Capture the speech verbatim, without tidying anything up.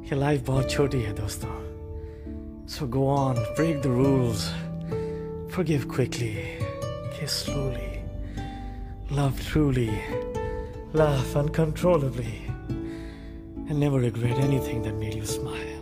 ये लाइफ बहुत छोटी है दोस्तों. So go on, break the rules, forgive quickly, kiss slowly, love truly, laugh uncontrollably, and never regret anything that made you smile.